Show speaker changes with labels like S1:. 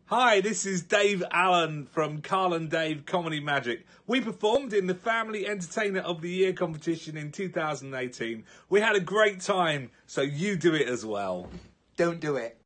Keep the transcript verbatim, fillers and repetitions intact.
S1: Hi, this is Dave Allen from Carl and Dave Comedy Magic. We performed in the Family Entertainer of the Year competition in two thousand eighteen. We had a great time, so you do it as well.
S2: Don't do it.